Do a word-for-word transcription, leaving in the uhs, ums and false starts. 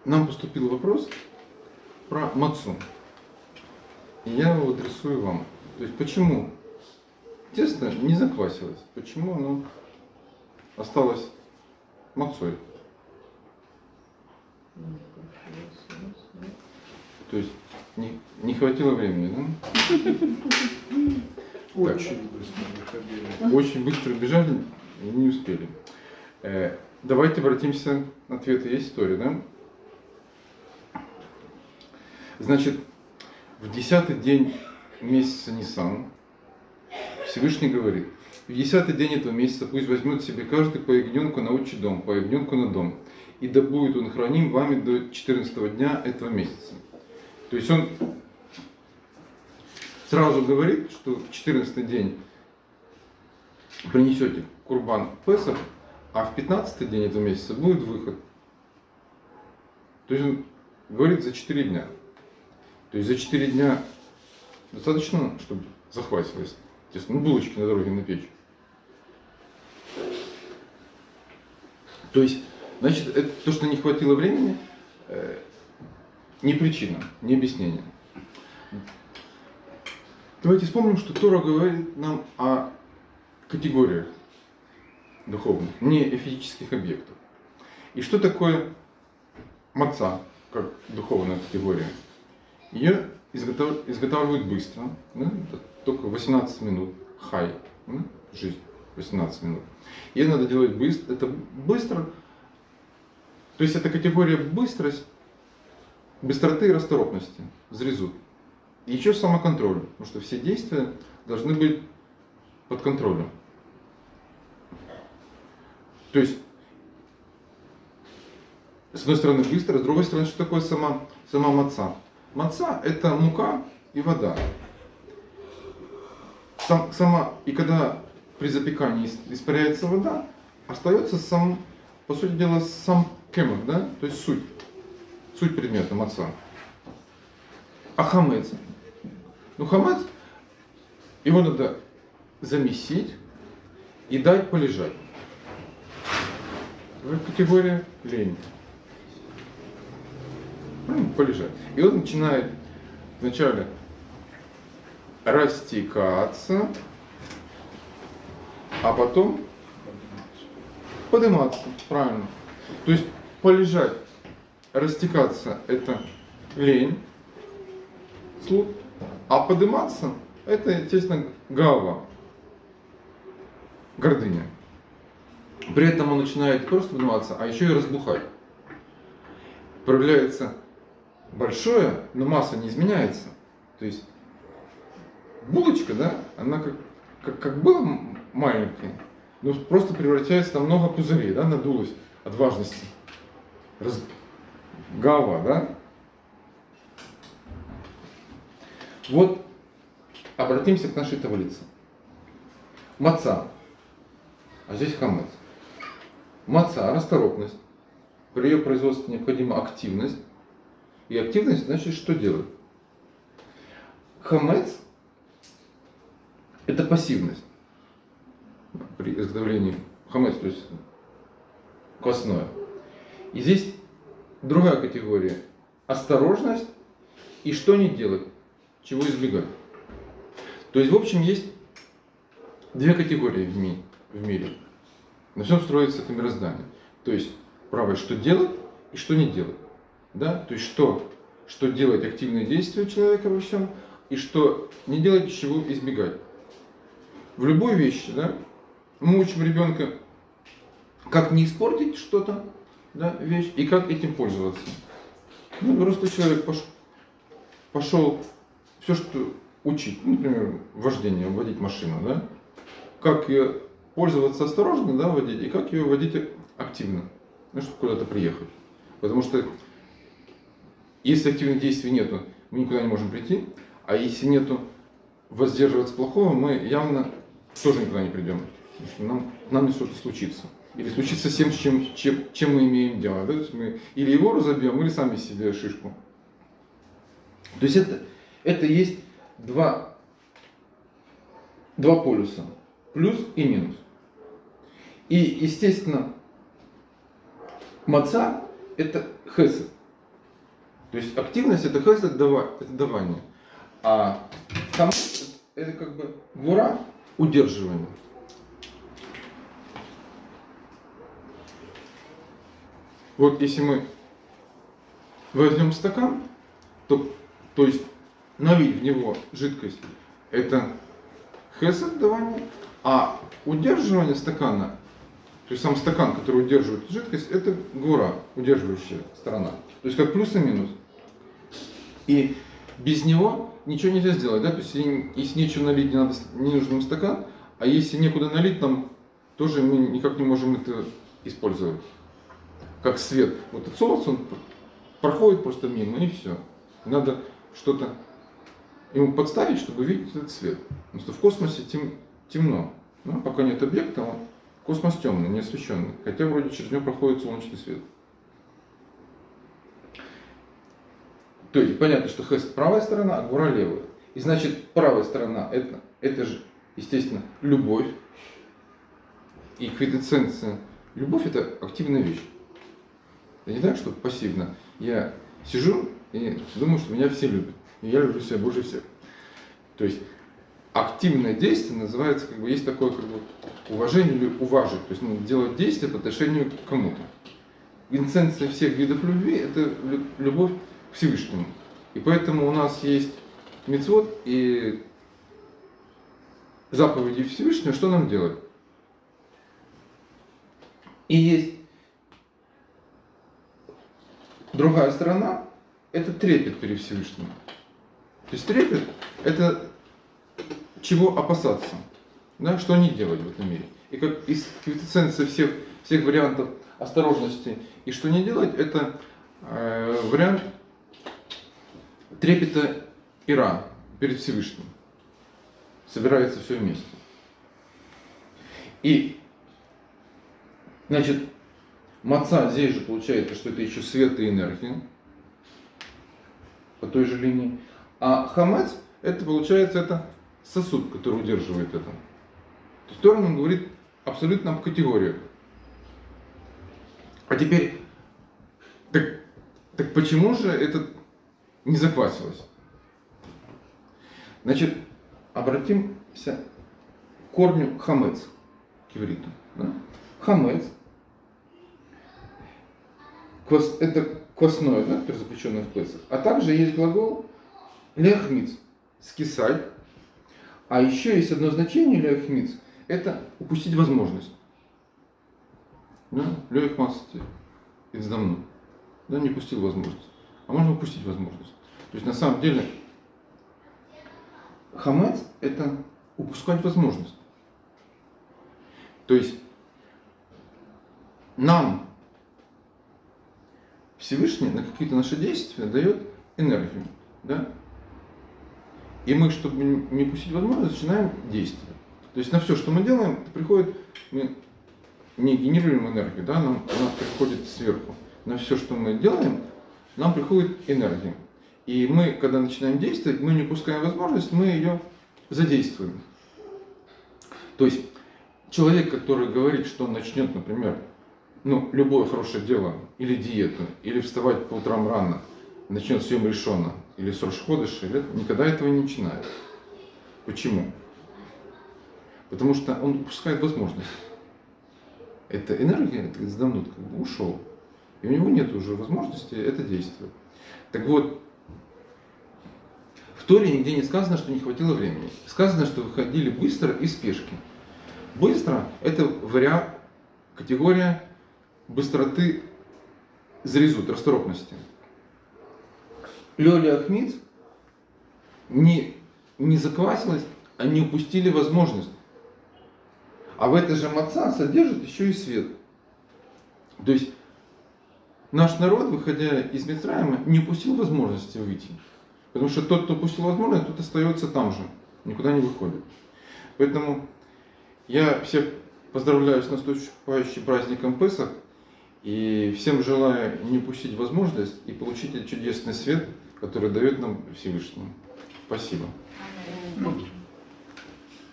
нам поступил вопрос про мацу. И я его адресую вам. То есть почему тесто не заквасилось? Почему оно осталось мацой? То есть не, не хватило времени, да? Очень быстро выходили. Очень быстро бежали и не успели. Э, давайте обратимся к ответу. Есть история, да? Значит, в десятый день месяца Нисан Всевышний говорит: в десятый день этого месяца пусть возьмет себе каждый по ягненку на отчий дом, по ягненку на дом, и да будет он храним вами до четырнадцатого дня этого месяца. То есть он сразу говорит, что в четырнадцатый день принесете курбан Песах, а в пятнадцатый день этого месяца будет выход. То есть он говорит за четыре дня. То есть за четыре дня достаточно, чтобы захватилось. Ну, булочки на дороге напечь. То есть, значит, это, то, что не хватило времени, э, не причина, не объяснение. Давайте вспомним, что Тора говорит нам о категориях духовных, не о физических объектах. И что такое маца, как духовная категория? Ее изготов... изготавливают быстро, да? Только восемнадцать минут, хай, да? Жизнь, восемнадцать минут. Ее надо делать быстро, это быстро, то есть это категория быстрость, быстроты и расторопности, зрезут. И еще самоконтроль, потому что все действия должны быть под контролем. То есть, с одной стороны быстро, с другой стороны, что такое сама, сама маца? Маца – это мука и вода. Сам, сама, и когда при запекании испаряется вода, остается сам, по сути дела, сам кемах, да? То есть суть, суть предмета маца. А хамец? Ну хамец, его надо замесить и дать полежать. Это категория лень. Полежать. И он начинает вначале растекаться, а потом подниматься. Правильно. То есть полежать, растекаться – это лень, слух, а подниматься – это, естественно, гава, гордыня. При этом он начинает просто подниматься, а еще и разбухать. Проявляется большое, но масса не изменяется. То есть булочка, да, она как, как, как была маленькая, но просто превращается в много пузырей, да, надулась от важности. Раз... Гава, да? Вот обратимся к нашей таблице. Маца, а здесь хамец. Маца – расторопность. При ее производстве необходима активность. И активность, значит, что делать? Хамец – это пассивность. При изготовлении хамец, то есть квасное. И здесь другая категория. Осторожность и что не делать, чего избегать. То есть, в общем, есть две категории в ми- в мире. На всем строится это мироздание. То есть, правое, что делать и что не делать. Да? То есть, что, что делать активные действия человека во всем, и что не делать, чего избегать. В любой вещи, да, мы учим ребенка, как не испортить что-то, да, вещь, и как этим пользоваться. Ну, просто человек пошел, пошел все, что учить, ну, например, вождение, водить машину, да, как ее пользоваться осторожно, да, водить, и как ее водить активно, ну, чтобы куда-то приехать. Потому что если активных действий нету, мы никуда не можем прийти, а если нету воздерживаться плохого, мы явно тоже никуда не придем. Потому что нам, нам что-то случится. Или случится с тем, чем, чем, чем мы имеем дело. Да? То есть мы или его разобьем, или сами себе шишку. То есть это, это есть два, два полюса. Плюс и минус. И, естественно, маца – это хесед. То есть активность это хесед, это давание. А хамец это как бы гвура, удерживание. Вот если мы возьмем стакан, то, то есть налить в него жидкость, это хесед давание, а удерживание стакана, то есть сам стакан, который удерживает жидкость, это гвура, удерживающая сторона. То есть как плюс и минус. И без него ничего нельзя сделать, да? То есть если нечего налить, не, надо, не нужен нам стакан, а если некуда налить, нам тоже мы никак не можем это использовать. Как свет. Вот этот солнце, он проходит просто мимо, и все. Надо что-то ему подставить, чтобы видеть этот свет. Потому что в космосе тем, темно. Ну, пока нет объекта, он, космос темный, не освещенный. Хотя вроде через него проходит солнечный свет. То есть понятно, что хесед правая сторона, а гвура левая. И значит правая сторона это, это же, естественно, любовь. И квинтэссенция. Любовь это активная вещь. Это не так, что пассивно. Я сижу и думаю, что меня все любят. И я люблю себя больше всех. То есть активное действие называется, как бы, есть такое как бы, уважение или уважить. То есть ну, делать действие по отношению к кому-то. Квинтэссенция всех видов любви это любовь к Всевышнему. И поэтому у нас есть мицвот и заповеди Всевышнего, что нам делать. И есть другая сторона, это трепет перед Всевышним. То есть трепет это чего опасаться, да, что не делать в этом мире. И как из квинтэссенции всех, всех вариантов осторожности и что не делать, это э, вариант трепета ира перед Всевышним. Собирается все вместе. И, значит, маца здесь же получается, что это еще свет и энергия по той же линии. А хамец, это получается это сосуд, который удерживает это. То есть Тора нам говорит абсолютно об категориях. А теперь, так, так почему же это не заквасилось? Значит, обратимся к корню хамец, к ивриту. Да? Хамец это квасное, да, которое заключено в Песах. А также есть глагол леахмиц, скисать. А еще есть одно значение леахмиц, это упустить возможность. Да? Леахмацти, издавну. Да, не упустил возможность. А можно упустить возможность. То есть на самом деле хамец это упускать возможность. То есть нам Всевышний на какие-то наши действия дает энергию. Да? И мы, чтобы не упустить возможность, начинаем действовать. То есть на все, что мы делаем, приходит, мы не генерируем энергию, да, нам, она приходит сверху. На все, что мы делаем, нам приходит энергия. И мы, когда начинаем действовать, мы не упускаем возможность, мы ее задействуем. То есть человек, который говорит, что он начнет, например, ну, любое хорошее дело, или диету, или вставать по утрам рано, начнет с Йом Ришона, или с Рош Ходеша, никогда этого не начинает. Почему? Потому что он упускает возможность. Эта энергия, это издавнут, как бы ушел. И у него нет уже возможности это действовать. Так вот, в Торе нигде не сказано, что не хватило времени. Сказано, что выходили быстро и спешки. Быстро – это вариант, категория быстроты зрезут, расторопности. Лёля Ахмиц не, не заквасилась, а не упустили возможность. А в этой же маца содержит еще и свет. То есть наш народ, выходя из Мицраима, не упустил возможности выйти. Потому что тот, кто упустил возможность, тот остается там же, никуда не выходит. Поэтому я всех поздравляю с наступающим праздником Песах и всем желаю не упустить возможность и получить этот чудесный свет, который дает нам Всевышний. Спасибо. Аминь.